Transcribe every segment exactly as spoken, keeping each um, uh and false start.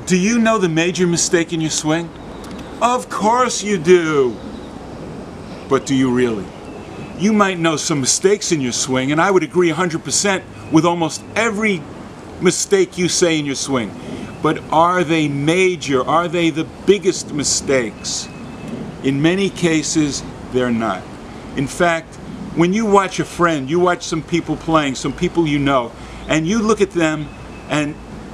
Do you know the major mistake in your swing? Of course you do. But do you really? You might know some mistakes in your swing, and I would agree one hundred percent with almost every mistake you say in your swing. But are they major? Are they the biggest mistakes? In many cases, they're not. In fact, when you watch a friend, you watch some people playing, some people you know, and you look at them and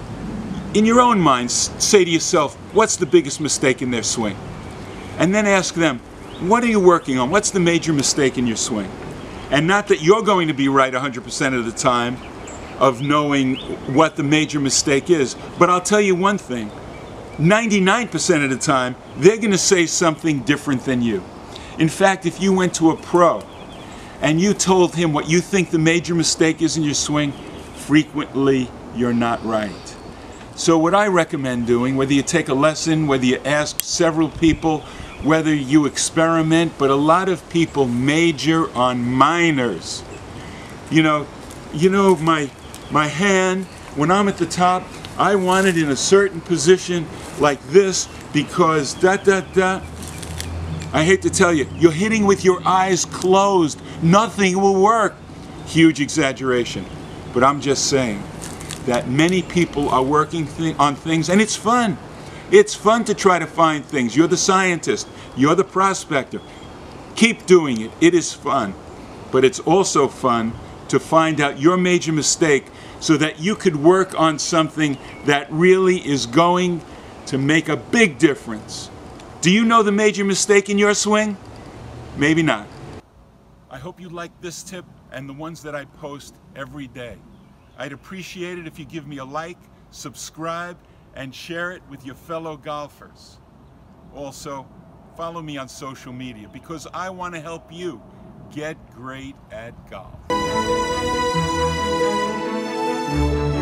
in your own mind say to yourself, what's the biggest mistake in their swing? And then ask them, what are you working on? What's the major mistake in your swing? And not that you're going to be right one hundred percent of the time of knowing what the major mistake is, but I'll tell you one thing, ninety-nine percent of the time, they're going to say something different than you. In fact, if you went to a pro and you told him what you think the major mistake is in your swing, frequently you're not right. So what I recommend doing, whether you take a lesson, whether you ask several people, whether you experiment, but a lot of people major on minors. You know, you know my, my hand, when I'm at the top, I want it in a certain position like this because da da da. I hate to tell you, you're hitting with your eyes closed. Nothing will work. Huge exaggeration. But I'm just saying that many people are working th- on things, and it's fun. It's fun to try to find things. You're the scientist. You're the prospector. Keep doing it. It is fun. But it's also fun to find out your major mistake so that you could work on something that really is going to make a big difference. Do you know the major mistake in your swing? Maybe not. I hope you like this tip and the ones that I post every day. I'd appreciate it if you give me a like, subscribe, and share it with your fellow golfers. Also, follow me on social media because I want to help you get great at golf.